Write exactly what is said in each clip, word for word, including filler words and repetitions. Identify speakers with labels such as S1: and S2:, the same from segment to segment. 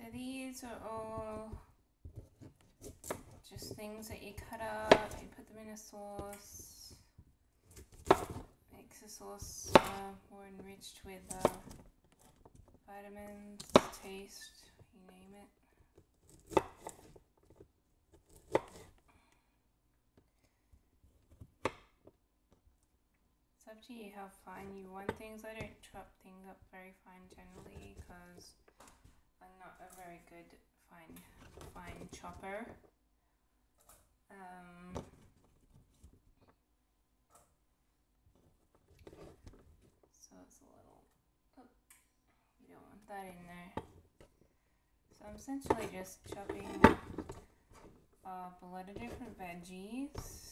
S1: these are all just things that you cut up, you put them in a sauce, makes the sauce uh, more enriched with uh, vitamins, taste, you name it. It's up to you how fine you want things. I don't chop things up very fine generally because I'm not a very good fine fine chopper. Um, so it's a little, oh, you don't want that in there. So I'm essentially just chopping up a lot of different veggies.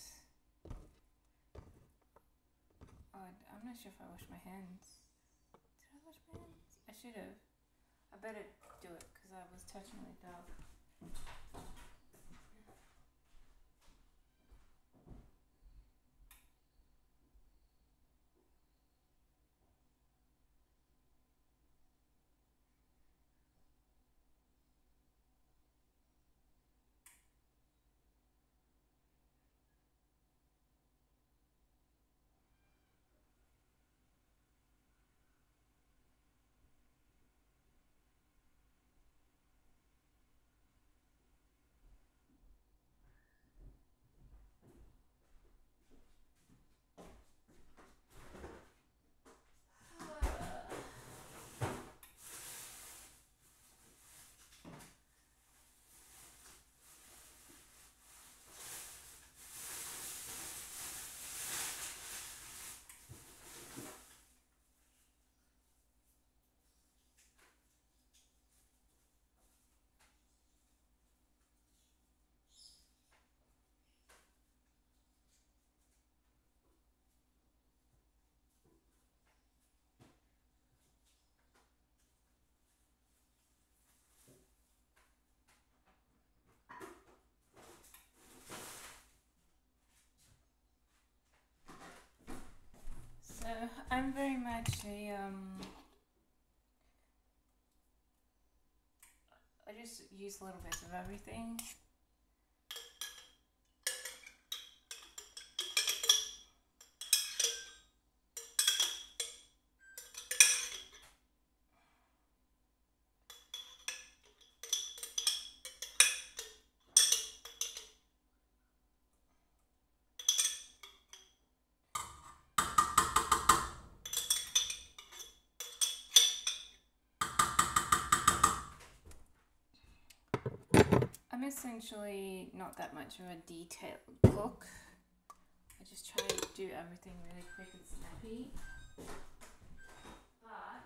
S1: Oh, I'm not sure if I washed my hands. Did I wash my hands? I should have. I better do it because I was touching my dog. So I'm very much a um. I just use little bits of everything. I'm essentially not that much of a detailed cook. I just try to do everything really quick and snappy. But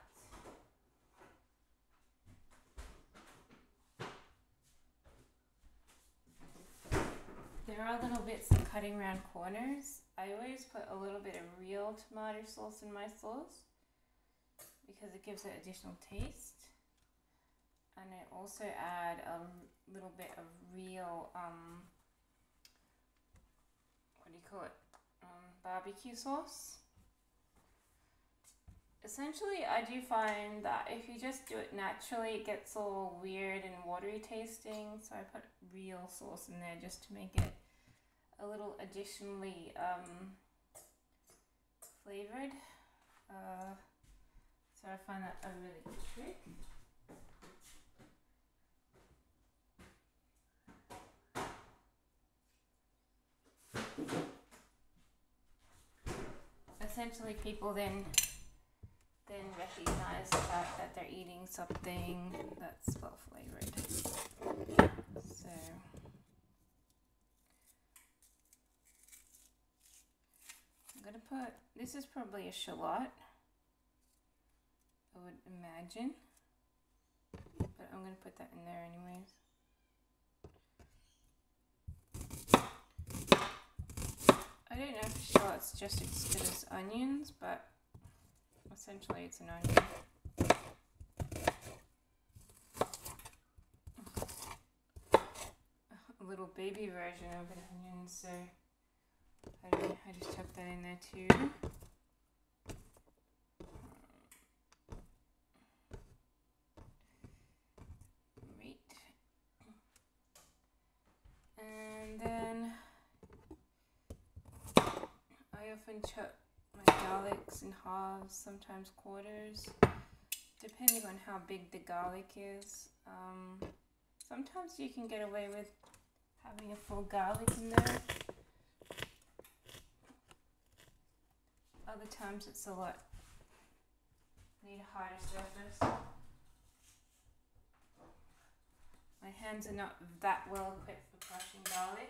S1: there are little bits of cutting around corners. I always put a little bit of real tomato sauce in my sauce because it gives it additional taste. And I also add a little bit of real, um, what do you call it, um, barbecue sauce. Essentially, I do find that if you just do it naturally, it gets all weird and watery tasting. So I put real sauce in there just to make it a little additionally um, flavored. Uh, so I find that a really good trick. Essentially, people then then recognize the fact that they're eating something that's well flavored. So I'm gonna put, this is probably a shallot, I would imagine, but I'm gonna put that in there anyways. I don't know if shallot's just as good as onions, but essentially it's an onion. A little baby version of an onion, so I, don't know, I just tuck that in there too. often chop my garlics in halves, sometimes quarters, depending on how big the garlic is. Um, sometimes you can get away with having a full garlic in there. Other times it's a lot. Need a harder surface. My hands are not that well equipped for crushing garlic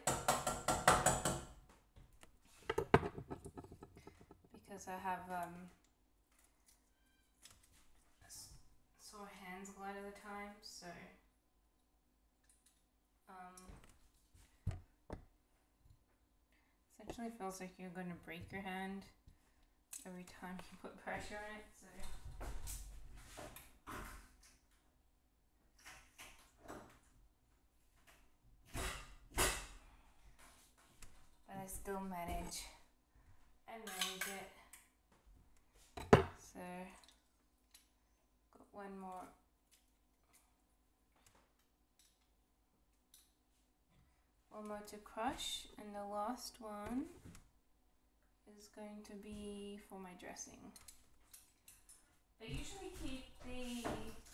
S1: because I have um, sore hands a lot of the time, so um, essentially feels like you're going to break your hand every time you put pressure on it. So. But I still manage and manage it. So, got one more. One more to crush, and the last one is going to be for my dressing. I usually keep the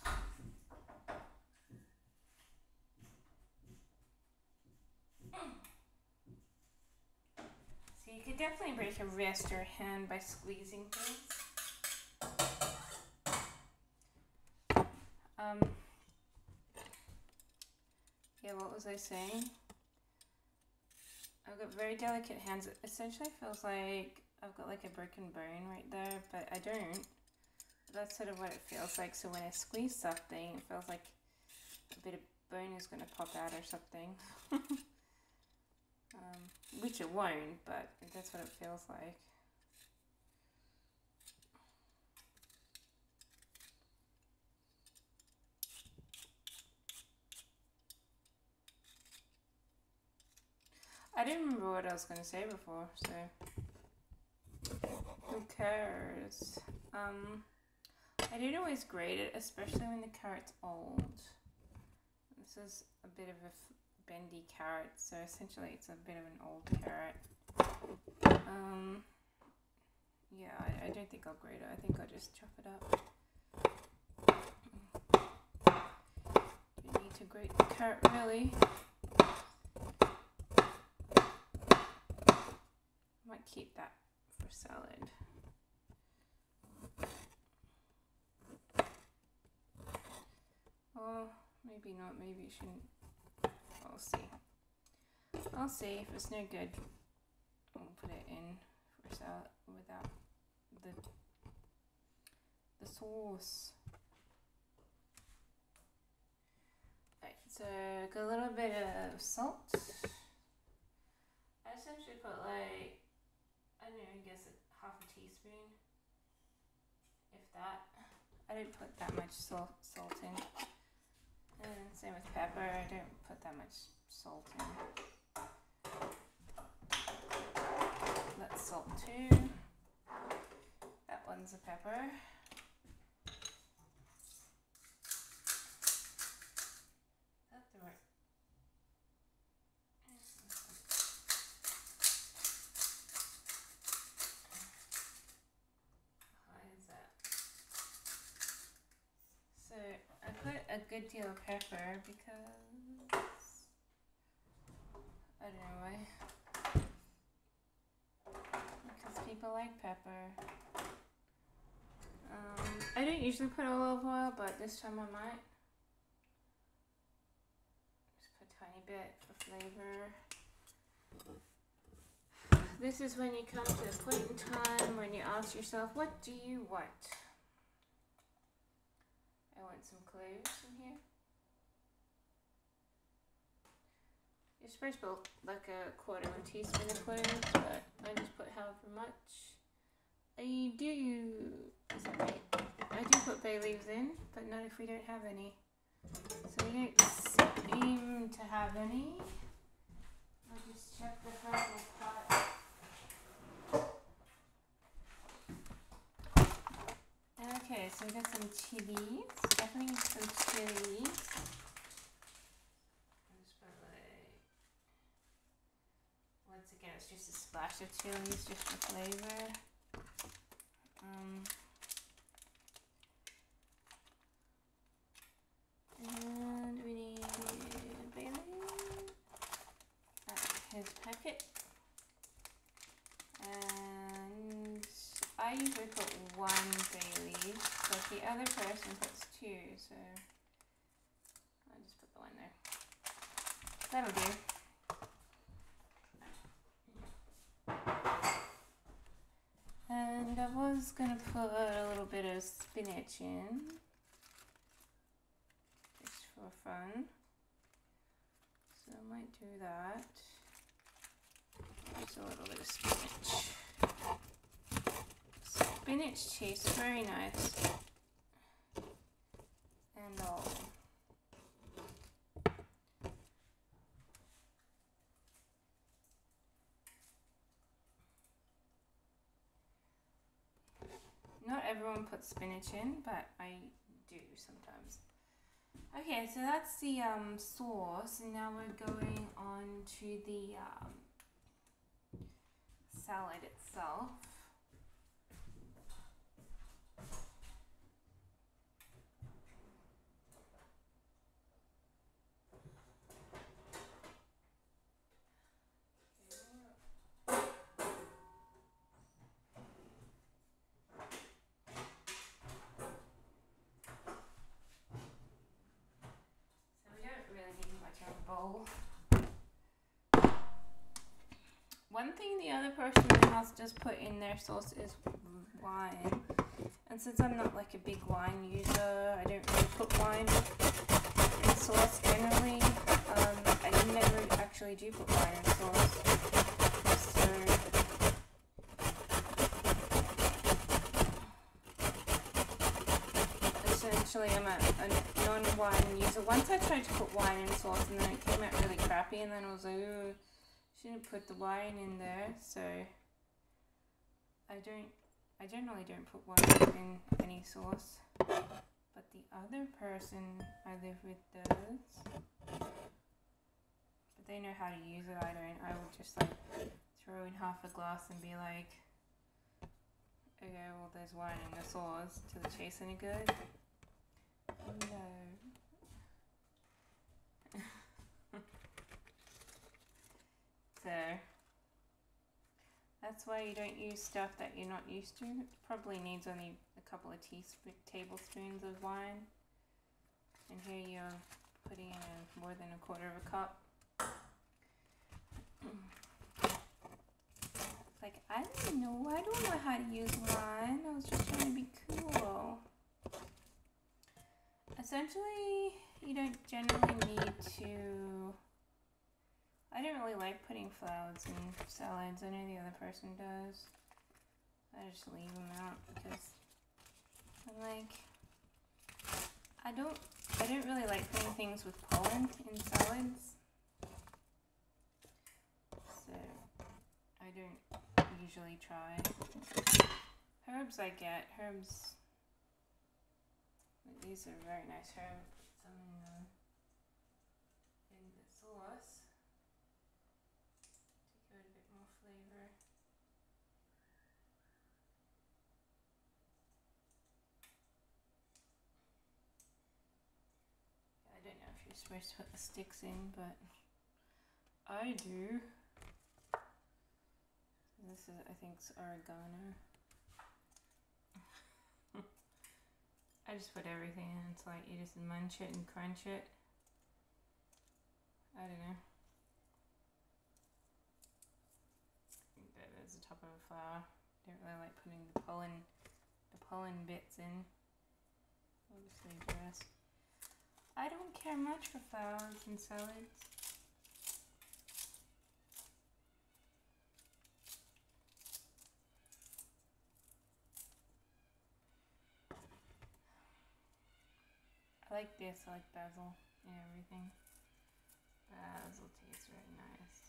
S1: so you could definitely break a wrist or a hand by squeezing things. Um, yeah, what was I saying? I've got very delicate hands. It essentially feels like I've got like a broken bone right there, but I don't. That's sort of what it feels like. So when I squeeze something, it feels like a bit of bone is going to pop out or something. um, which it won't, but that's what it feels like. I didn't remember what I was going to say before, so who cares? Um, I don't always grate it, especially when the carrot's old. This is a bit of a bendy carrot, so essentially it's a bit of an old carrot. Um, yeah, I, I don't think I'll grate it. I think I'll just chop it up. You need to grate the carrot, really. Might keep that for salad. Oh, maybe not. Maybe you shouldn't. I'll see. I'll see. If it's no good, I'll put it in for salad without the the sauce. Right. So got a little bit of salt. I essentially put like, I don't know, I guess half a teaspoon, if that. I didn't put that much salt, salt in. And same with pepper, I don't put that much salt in. That's salt too. That one's a pepper. Is that the right? So I put a good deal of pepper because I don't know why. Because people like pepper. Um, I don't usually put olive oil, but this time I might. Just put a tiny bit for flavor. This is when you come to a point in time when you ask yourself, what do you want? I want some cloves in here. You're supposed to put like a quarter of a teaspoon of cloves, but I just put however much. I do, is that right? I do put bay leaves in, but not if we don't have any. So we don't seem to have any. I'll just check the purple pot. Okay, so we got some chilies. Definitely some chilies. I'll just put like, once again, it's just a splash of chilies just for flavor. Um, and we need bay leaf. Uh, his packet. And I usually put one bay leaf, but the other person puts two, so I'll just put the one there. That'll do. And I was gonna put a little bit of spinach in, just for fun. So I might do that. Just a little bit of spinach. Spinach tastes very nice. And all. Not everyone puts spinach in, but I do sometimes. Okay, so that's the um, sauce, and now we're going on to the um, salad itself. Bowl. One thing the other person in the house does put in their sauce is wine, and since I'm not like a big wine user, I don't really put wine in sauce generally. um, I never actually do put wine in sauce, so essentially I'm a, a non-wine user. Once I tried to put wine in sauce and then it came out really crappy, and then I was like, ooh, shouldn't put the wine in there. So I don't, I generally don't put wine in any sauce. But the other person I live with does. But they know how to use it. I don't. I would just like throw in half a glass and be like, okay, well there's wine in the sauce. Does it taste any good? No. So that's why you don't use stuff that you're not used to. It probably needs only a couple of teaspoons, tablespoons of wine. And here you're putting in a, more than a quarter of a cup. Like, I don't know. I don't know how to use wine. I was just trying to be cool. Essentially, you don't generally need to... I don't really like putting flowers in salads. I know the other person does. I just leave them out because I'm like, I don't, I don't really like putting things with pollen in salads. So I don't usually try. Herbs I get, herbs, these are very nice herbs. Some in the, in the sauce. Flavor. I don't know if you're supposed to put the sticks in, but I do. This is, I think, it's oregano. I just put everything in. It's like you just munch it and crunch it. I don't know. The top of a flower. Don't really like putting the pollen, the pollen bits in. I'll just leave the rest. I don't care much for flowers in salads. I like this. I like basil and everything. Basil tastes very nice.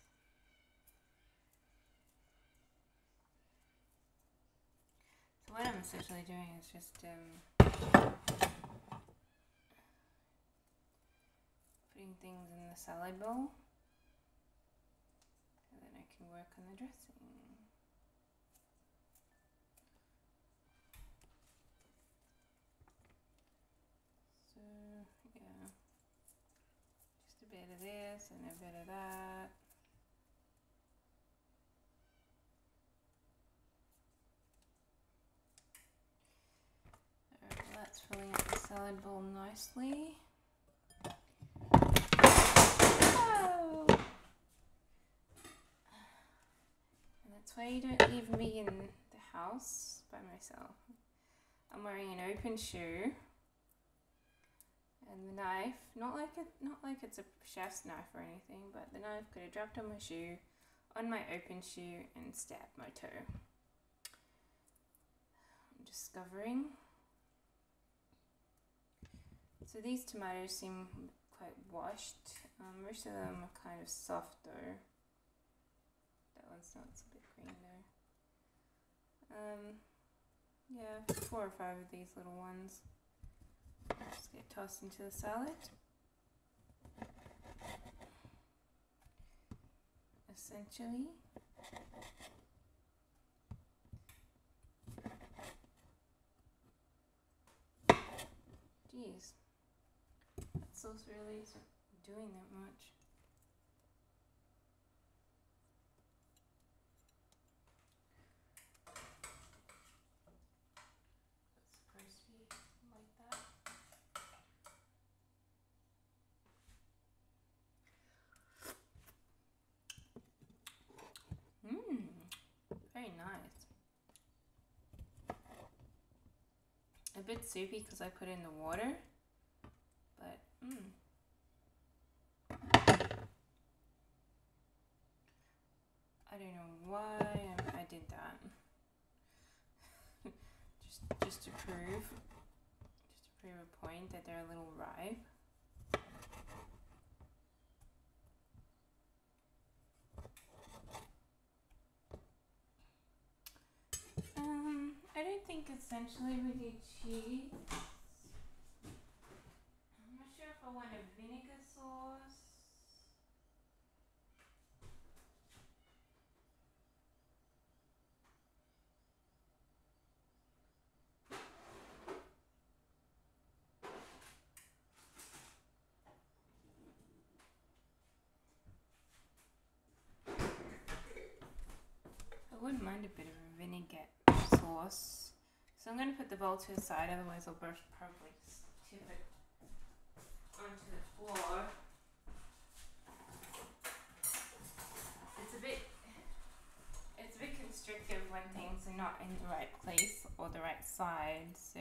S1: So what I'm essentially doing is just um, putting things in the salad bowl, and then I can work on the dressing. So yeah, just a bit of this and a bit of that. Alright, well that's filling up the salad bowl nicely. Oh! And that's why you don't leave me in the house by myself. I'm wearing an open shoe. And the knife, not like it, not like it's a chef's knife or anything, but the knife could have dropped on my shoe, on my open shoe, and stabbed my toe. I'm discovering. So these tomatoes seem quite washed. Um, most of them are kind of soft though. That one's not, it's a bit green though. Um, yeah, four or five of these little ones. Just get tossed into the salad. Essentially. Jeez. That sauce really isn't doing that much. It's supposed to be like that. Mmm, very nice. A bit soupy because I put in the water, but mmm. I don't know why I, I did that. just, just to prove, just to prove a point that they're a little ripe. Um, I don't think essentially we need cheese. I'm not sure if I want a vinegar sauce. I wouldn't mind a bit of a vinegar sauce. So I'm going to put the bowl to the side, otherwise I'll probably tip it onto the floor. It's a bit, it's a bit constrictive when things are not in the right place or the right side, so.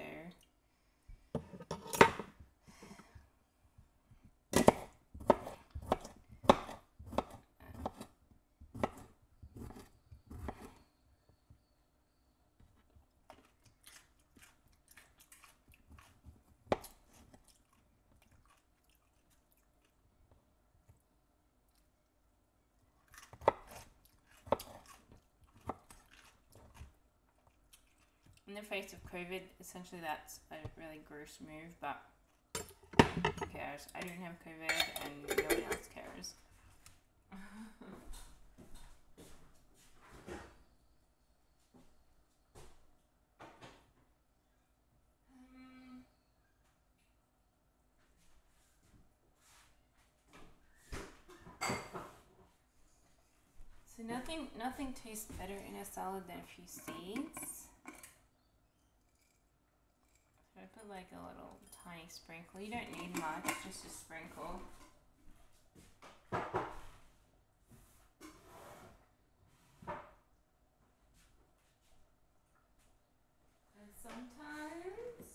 S1: In the face of COVID, essentially that's a really gross move, but who cares? I don't have COVID and no one else cares. um, so nothing, nothing tastes better in a salad than a few seeds. I put like a little tiny sprinkle. You don't need much, just a sprinkle. And sometimes,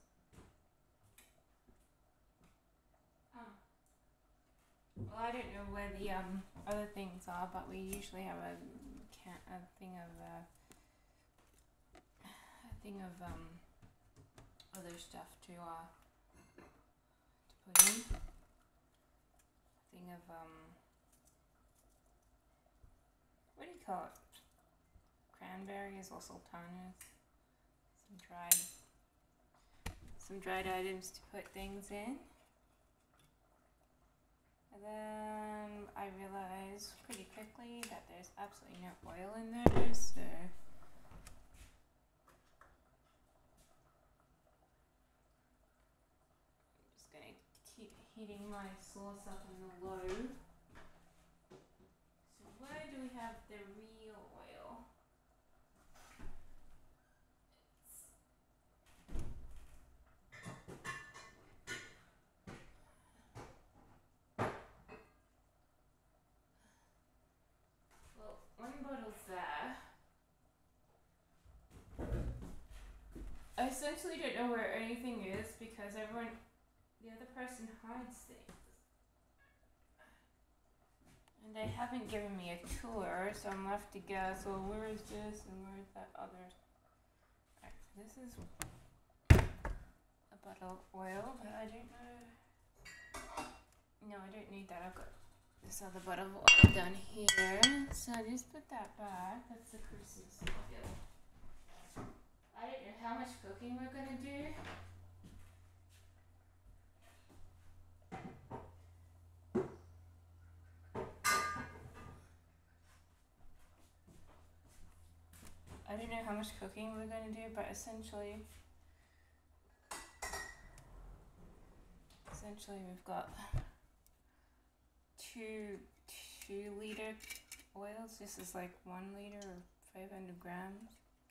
S1: oh, well, I don't know where the um other things are, but we usually have a can a thing of uh, a thing of um. other stuff to uh to put in. A thing of um what do you call it? Cranberries or sultanas. Some dried some dried items to put things in. And then I realized pretty quickly that there's absolutely no oil in there, so I'm just gonna keep heating my sauce up on the low. So where do we have the real oil? Well, one bottle's there. I essentially don't know where anything is because everyone, the other person hides things. And they haven't given me a tour, so I'm left to guess, well, where is this and where is that other? Alright, so this is a bottle of oil, but I don't know. No, I don't need that. I've got this other bottle of oil down here. So I just put that back. That's the Christmas oil. I don't know how much cooking we're gonna do. I don't know how much cooking we're gonna do, but essentially, essentially we've got two two liter oils. This is like one liter or five hundred grams.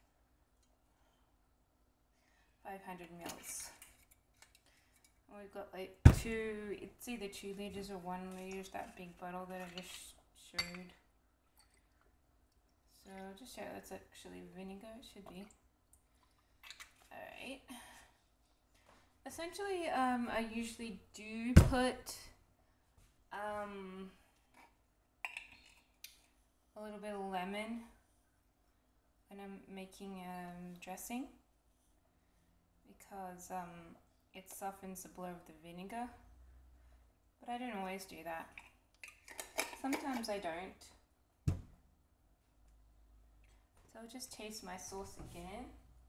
S1: five hundred mils. And we've got like two, it's either two liters or one liter, that big bottle that I just showed. So I'll just show that's actually vinegar, it should be. Alright. Essentially, um, I usually do put um, a little bit of lemon when I'm making um, dressing, because um, it softens the blow of the vinegar, but I don't always do that. Sometimes I don't. So I'll just taste my sauce again.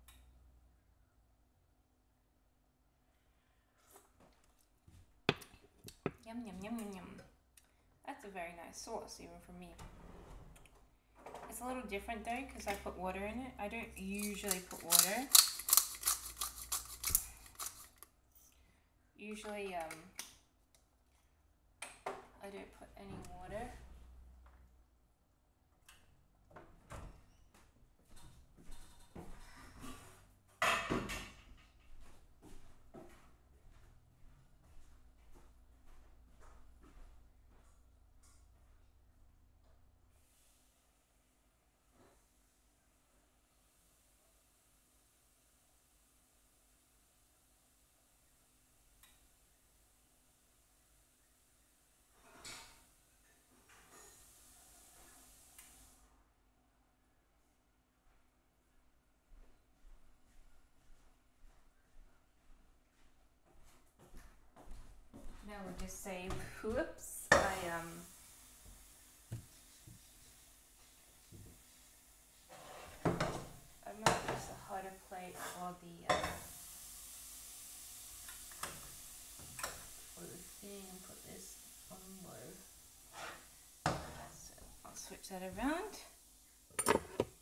S1: Yum, yum, yum, yum, yum. That's a very nice sauce, even for me. It's a little different though, because I put water in it. I don't usually put water. Usually, um, I don't put any water. Now we'll just say, whoops, I, um, I might use a hotter plate for the, uh, for the thing and put this on low. So I'll switch that around.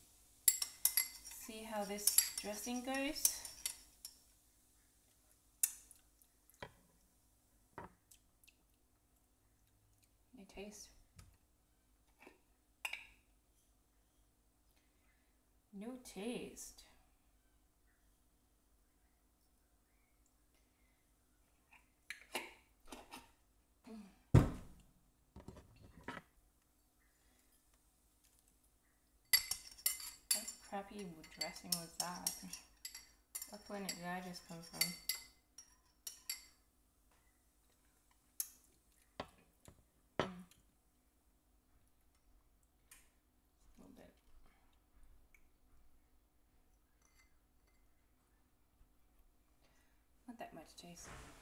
S1: See how this dressing goes. No taste. No taste. Mm. What crappy dressing was that? What planet did I just come from? Mm. A little bit. Not that much taste.